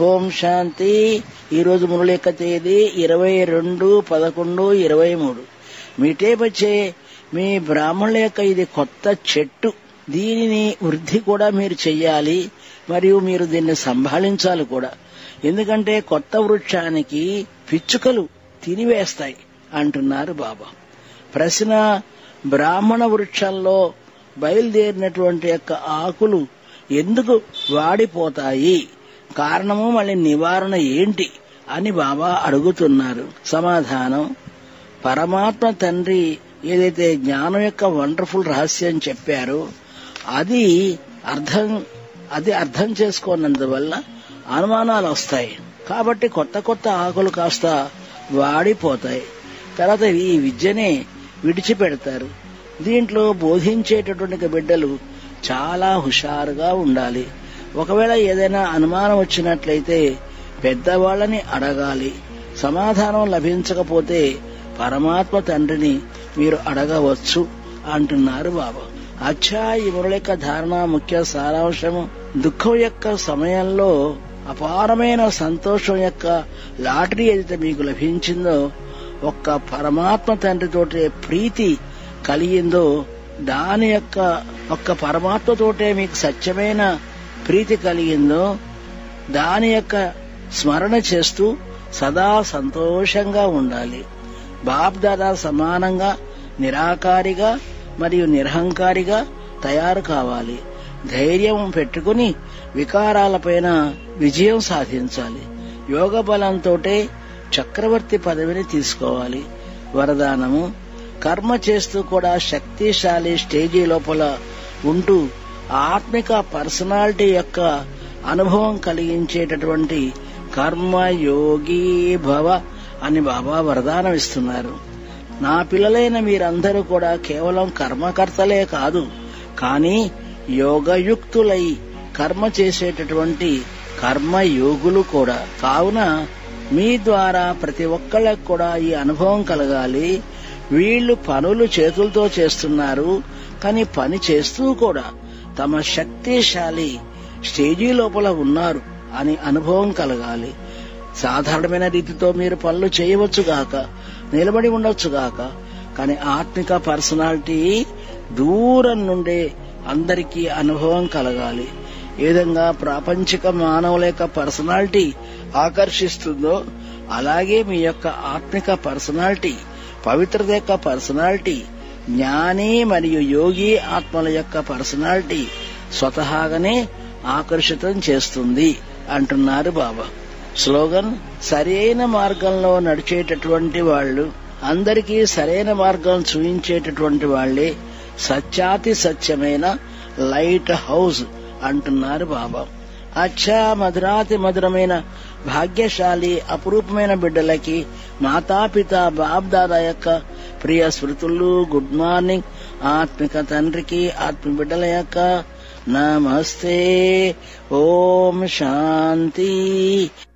ఓం శాంతి. ఈరోజు మురళి యొక్క తేదీ 22/11/23. మీటే బచ్చే, మీ బ్రాహ్మణుల యొక్క ఇది కొత్త చెట్టు. దీనిని వృద్ధి కూడా మీరు చెయ్యాలి, మరియు మీరు దీన్ని సంభాళించాలి కూడా. ఎందుకంటే కొత్త వృక్షానికి పిచ్చుకలు తినివేస్తాయి అంటున్నారు బాబా. ప్రశ్న: బ్రాహ్మణ వృక్షంలో బయలుదేరినటువంటి యొక్క ఆకులు ఎందుకు వాడిపోతాయి? కారణము, మళ్ళీ నివారణ ఏంటి అని బాబా అడుగుతున్నారు. సమాధానం: పరమాత్మ తండ్రి ఏదైతే జ్ఞానం యొక్క వండర్ఫుల్ రహస్యం చెప్పారో అది అర్థం చేసుకోనందువల్ల అనుమానాలు వస్తాయి. కాబట్టి కొత్త కొత్త ఆకులు కాస్త వాడిపోతాయి. తర్వాత ఈ విద్యనే విడిచిపెడతారు. దీంట్లో బోధించేటటువంటి బిడ్డలు చాలా హుషారుగా ఉండాలి. ఒకవేళ ఏదైనా అనుమానం వచ్చినట్లయితే పెద్దవాళ్లని అడగాలి. సమాధానం లభించకపోతే పరమాత్మ తండ్రిని మీరు అడగవచ్చు అంటున్నారు బాబా. అచ్చా, ఈ మురళి యొక్క ధారణ ముఖ్య సారాంశము: దుఃఖం యొక్క సమయంలో అపారమైన సంతోషం యొక్క లాటరీ ఏదైతే మీకు లభించిందో, ఒక్క పరమాత్మ తండ్రితోటే ప్రీతి కలిగిందో, దాని యొక్క ఒక్క పరమాత్మతోటే మీకు సత్యమైన ప్రీతి కలిగిందో, దాని యొక్క స్మరణ చేస్తూ సదా సంతోషంగా ఉండాలి. బాప్ దాదా సమానంగా నిరాకారిగా మరియు నిరహంకారిగా తయారు కావాలి. ధైర్యం పెట్టుకుని వికారాలపైన విజయం సాధించాలి. యోగ బలంతోటే చక్రవర్తి పదవిని తీసుకోవాలి. వరదానము: కర్మ చేస్తూ కూడా శక్తిశాలి స్టేజీ లోపల ఉంటూ ఆత్మిక పర్సనాలిటీ యొక్క అనుభవం కలిగించేటటువంటి కర్మయోగి భవ అని బాబా వరదానం ఇస్తున్నారు. నా పిల్లలైన మీరందరూ కూడా కేవలం కర్మకర్తలే కాదు, కానీ యోగయుక్తులై కర్మ చేసేటటువంటి కర్మయోగులు కూడా. కావున మీ ద్వారా ప్రతి ఒక్కళ్ళకు కూడా ఈ అనుభవం కలగాలి. వీళ్లు పనులు చేతులతో చేస్తున్నారు, కానీ పని చేస్తూ కూడా తమ శక్తిశాలి స్టేజీ లోపల ఉన్నారు అని అనుభవం కలగాలి. సాధారణమైన రీతితో మీరు పనులు చేయవచ్చుగాక, నిలబడి ఉండొచ్చుగాక, కానీ ఆత్మిక పర్సనాలిటీ దూరం నుండే అందరికీ అనుభవం కలగాలి. ఏ విధంగా ప్రాపంచిక మానవుల యొక్క పర్సనాలిటీ ఆకర్షిస్తుందో, అలాగే మీ యొక్క ఆత్మిక పర్సనాలిటీ, పవిత్రత యొక్క పర్సనాలిటీ, జ్ఞాని మరియు యోగి ఆత్మల యొక్క పర్సనాలిటీ స్వతహాగానే ఆకర్షితం చేస్తుంది అంటున్నారు బాబా. స్లోగన్: సరైన మార్గంలో నడిచేటటువంటి వాళ్ళు, అందరికీ సరైన మార్గం చూపించేటటువంటి వాళ్లే సత్యాతి సత్యమైన లైట్ హౌస్ అంటున్నారు బాబా. అచ్చా, మధురాతి మధురమైన భాగ్యశాలి అపురూపమైన బిడ్డలకి మాతాపిత బాప్ దాదా యొక్క ప్రియ స్మృతులు. Good morning. ఆత్మిక తండ్రికి ఆత్మ బిడ్డల యొక్క నమస్తే. ఓం శాంతి.